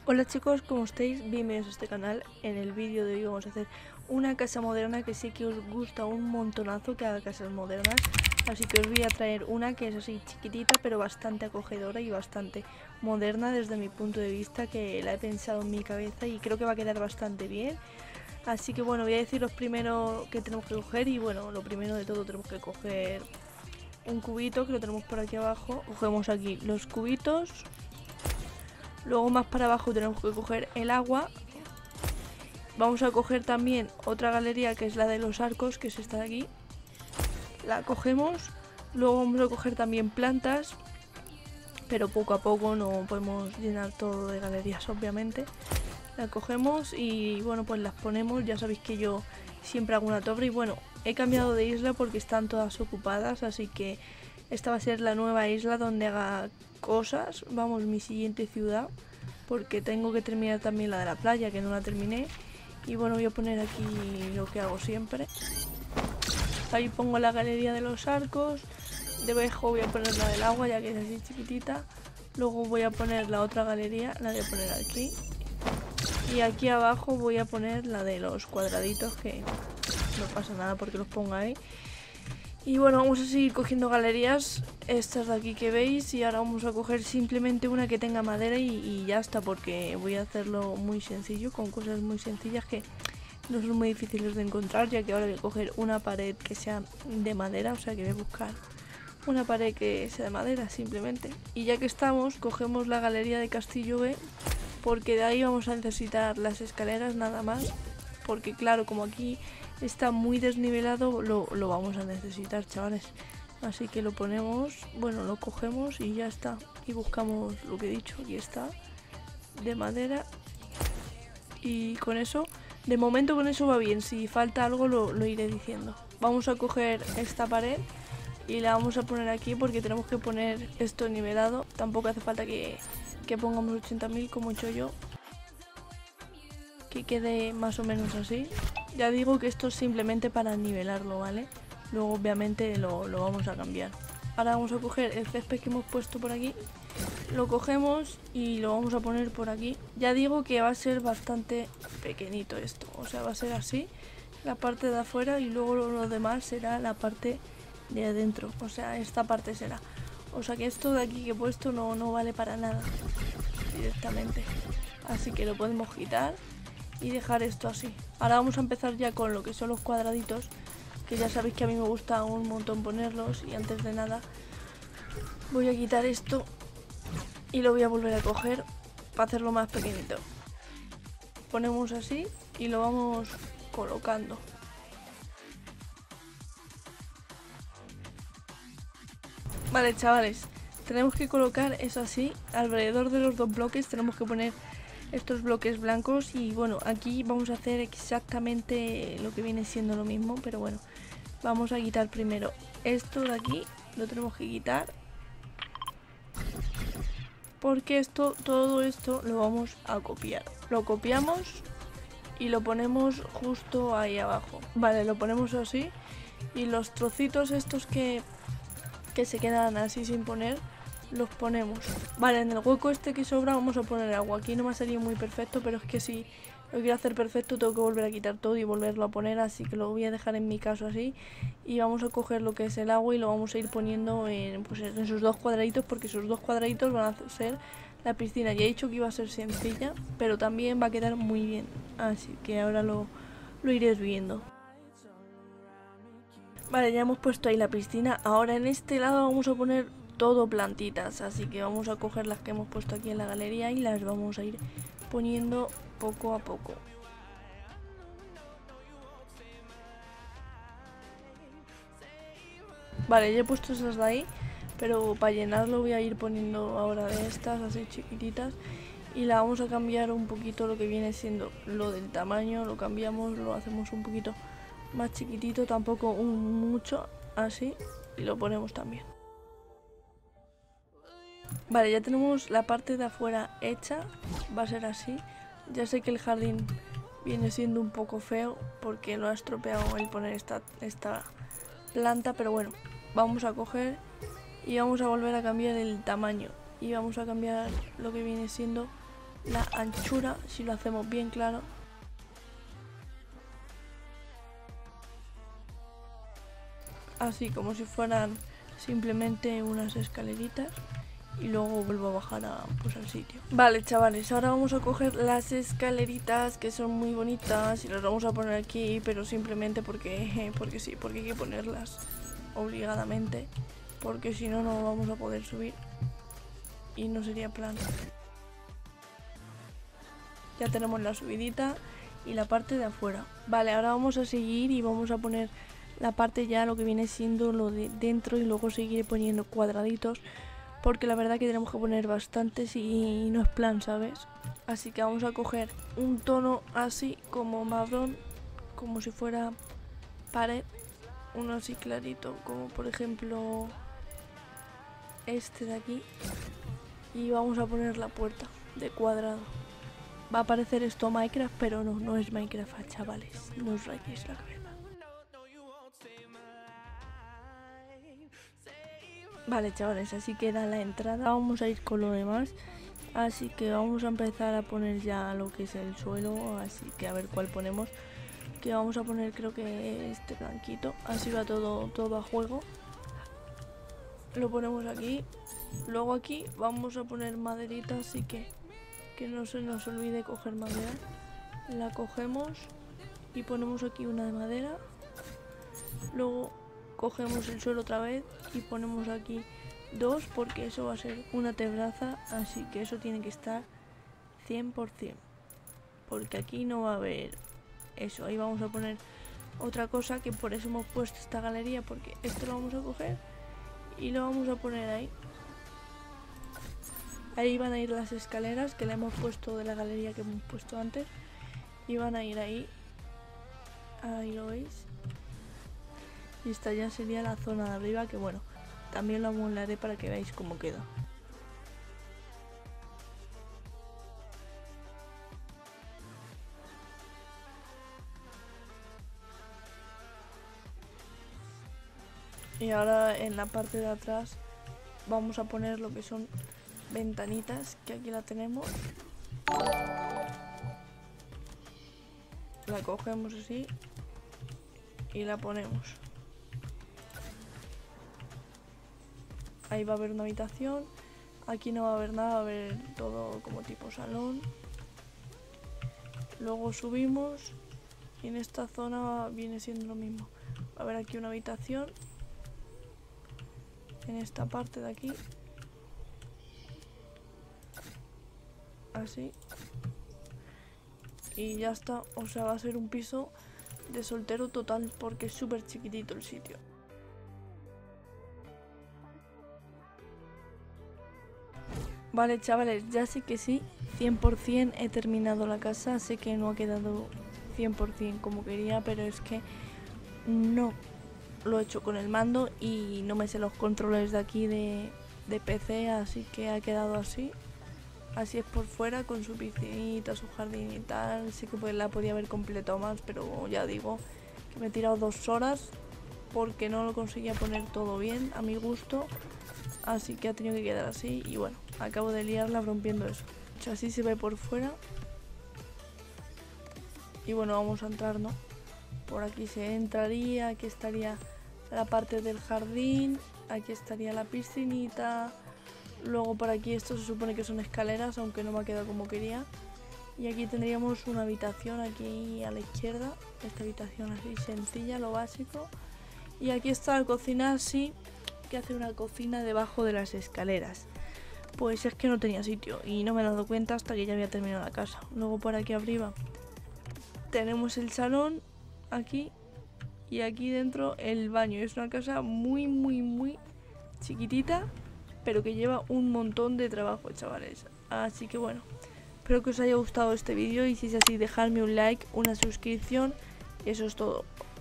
Hola chicos, ¿cómo estáis? Bienvenidos a este canal. En el vídeo de hoy vamos a hacer una casa moderna que sé que os gusta un montonazo que haga casas modernas. Así que os voy a traer una que es así chiquitita pero bastante acogedora y bastante moderna desde mi punto de vista, que la he pensado en mi cabeza y creo que va a quedar bastante bien. Así que bueno, voy a deciros primero que tenemos que coger y bueno, lo primero de todo tenemos que coger un cubito que lo tenemos por aquí abajo. Cogemos aquí los cubitos. Luego más para abajo tenemos que coger el agua. Vamos a coger también otra galería que es la de los arcos, que es esta de aquí. La cogemos. Luego vamos a coger también plantas, pero poco a poco, no podemos llenar todo de galerías obviamente. La cogemos y bueno, pues las ponemos. Ya sabéis que yo siempre hago una torre y bueno, he cambiado de isla porque están todas ocupadas, así que esta va a ser la nueva isla donde haga cosas. Vamos, mi siguiente ciudad, porque tengo que terminar también la de la playa, que no la terminé. Y bueno, voy a poner aquí lo que hago siempre. Ahí pongo la galería de los arcos. Debajo voy a poner la del agua, ya que es así chiquitita. Luego voy a poner la otra galería, la voy a poner aquí. Y aquí abajo voy a poner la de los cuadraditos, que no pasa nada porque los ponga ahí. Y bueno, vamos a seguir cogiendo galerías, estas de aquí que veis, y ahora vamos a coger simplemente una que tenga madera y ya está, porque voy a hacerlo muy sencillo, con cosas muy sencillas que no son muy difíciles de encontrar, ya que ahora voy a coger una pared que sea de madera, o sea que voy a buscar una pared que sea de madera simplemente. Y ya que estamos, cogemos la galería de Castillo B, porque de ahí vamos a necesitar las escaleras nada más, porque claro, como aquí está muy desnivelado, lo vamos a necesitar, chavales. Así que lo ponemos, bueno, lo cogemos y ya está. Y buscamos lo que he dicho, aquí está, de madera. Y con eso, de momento con eso va bien. Si falta algo lo iré diciendo. Vamos a coger esta pared y la vamos a poner aquí porque tenemos que poner esto nivelado. Tampoco hace falta que pongamos 80.000 como he hecho yo, que quede más o menos así. Ya digo que esto es simplemente para nivelarlo, ¿vale? Luego obviamente lo vamos a cambiar. Ahora vamos a coger el césped que hemos puesto por aquí. Lo cogemos y lo vamos a poner por aquí. Ya digo que va a ser bastante pequeñito esto. O sea, va a ser así, la parte de afuera, y luego lo demás será la parte de adentro. O sea, esta parte será. O sea que esto de aquí que he puesto no vale para nada directamente. Así que lo podemos quitar y dejar esto así. Ahora vamos a empezar ya con lo que son los cuadraditos, que ya sabéis que a mí me gusta un montón ponerlos. Y antes de nada voy a quitar esto y lo voy a volver a coger para hacerlo más pequeñito. Ponemos así y lo vamos colocando. Vale, chavales, tenemos que colocar eso así. Alrededor de los dos bloques tenemos que poner estos bloques blancos. Y bueno, aquí vamos a hacer exactamente lo que viene siendo lo mismo, pero bueno, vamos a quitar primero esto de aquí. Lo tenemos que quitar porque todo esto lo vamos a copiar. Lo copiamos y lo ponemos justo ahí abajo. Vale, lo ponemos así. Y los trocitos estos que se quedan así sin poner, los ponemos. Vale, en el hueco este que sobra vamos a poner agua. Aquí no me ha salido muy perfecto, pero es que si lo quiero hacer perfecto tengo que volver a quitar todo y volverlo a poner, así que lo voy a dejar en mi caso así. Y vamos a coger lo que es el agua y lo vamos a ir poniendo en, pues en esos dos cuadraditos, porque esos dos cuadraditos van a ser la piscina. Ya he dicho que iba a ser sencilla, pero también va a quedar muy bien, así que ahora lo iréis viendo. Vale, ya hemos puesto ahí la piscina. Ahora en este lado vamos a poner todo plantitas, así que vamos a coger las que hemos puesto aquí en la galería y las vamos a ir poniendo poco a poco. Vale, ya he puesto esas de ahí, pero para llenarlo voy a ir poniendo ahora de estas así chiquititas. Y la vamos a cambiar un poquito lo que viene siendo lo del tamaño. Lo cambiamos, lo hacemos un poquito más chiquitito, tampoco mucho, así. Y lo ponemos también. Vale, ya tenemos la parte de afuera hecha. Va a ser así. Ya sé que el jardín viene siendo un poco feo porque lo ha estropeado el poner esta planta, pero bueno, vamos a coger y vamos a volver a cambiar el tamaño y vamos a cambiar lo que viene siendo la anchura, si lo hacemos bien claro. Así como si fueran simplemente unas escaleritas. Y luego vuelvo a bajar pues al sitio. Vale, chavales, ahora vamos a coger las escaleritas, que son muy bonitas, y las vamos a poner aquí, pero simplemente porque sí, porque hay que ponerlas obligadamente, porque si no, no vamos a poder subir y no sería plan. Ya tenemos la subidita y la parte de afuera. Vale, ahora vamos a seguir y vamos a poner la parte ya, lo que viene siendo lo de dentro, y luego seguiré poniendo cuadraditos, porque la verdad que tenemos que poner bastantes y no es plan, ¿sabes? Así que vamos a coger un tono así como marrón, como si fuera pared, uno así clarito, como por ejemplo este de aquí, y vamos a poner la puerta de cuadrado. Va a parecer esto Minecraft, pero no es Minecraft, chavales, no os rayéis la cabeza. Vale, chavales, así queda la entrada. Vamos a ir con lo demás, así que vamos a empezar a poner ya lo que es el suelo, así que a ver cuál ponemos. Que vamos a poner, creo que este blanquito, así va todo a juego. Lo ponemos aquí. Luego aquí vamos a poner maderita, así que no se nos olvide coger madera. La cogemos y ponemos aquí una de madera. Luego cogemos el suelo otra vez y ponemos aquí dos, porque eso va a ser una terraza, así que eso tiene que estar 100%, porque aquí no va a haber eso. Ahí vamos a poner otra cosa, que por eso hemos puesto esta galería, porque esto lo vamos a coger y lo vamos a poner ahí. Ahí van a ir las escaleras que le hemos puesto de la galería que hemos puesto antes, y van a ir ahí. Ahí lo veis. Y esta ya sería la zona de arriba, que bueno, también lo amoldaré para que veáis cómo queda. Y ahora en la parte de atrás vamos a poner lo que son ventanitas, que aquí la tenemos. La cogemos así y la ponemos. Ahí va a haber una habitación. Aquí no va a haber nada, va a haber todo como tipo salón. Luego subimos y en esta zona viene siendo lo mismo. Va a haber aquí una habitación. En esta parte de aquí. Así. Y ya está. O sea, va a ser un piso de soltero total, porque es súper chiquitito el sitio. Vale, chavales, ya sí que sí, 100% he terminado la casa. Sé que no ha quedado 100% como quería, pero es que no lo he hecho con el mando y no me sé los controles de aquí de PC, así que ha quedado así. Así es por fuera, con su piscinita, su jardín y tal. Sí que la podía haber completado más, pero ya digo que me he tirado 2 horas porque no lo conseguía poner todo bien a mi gusto. Así que ha tenido que quedar así y bueno, acabo de liarla rompiendo eso. O sea, así se ve por fuera. Y bueno, vamos a entrar, ¿no? Por aquí se entraría, aquí estaría la parte del jardín, aquí estaría la piscinita. Luego por aquí esto se supone que son escaleras, aunque no me ha quedado como quería. Y aquí tendríamos una habitación aquí a la izquierda. Esta habitación así sencilla, lo básico. Y aquí está la cocina así, que hace una cocina debajo de las escaleras. Pues es que no tenía sitio y no me he dado cuenta hasta que ya había terminado la casa. Luego por aquí arriba tenemos el salón aquí y aquí dentro el baño. Es una casa muy chiquitita, pero que lleva un montón de trabajo, chavales. Así que bueno, espero que os haya gustado este vídeo y si es así, dejadme un like, una suscripción y eso es todo.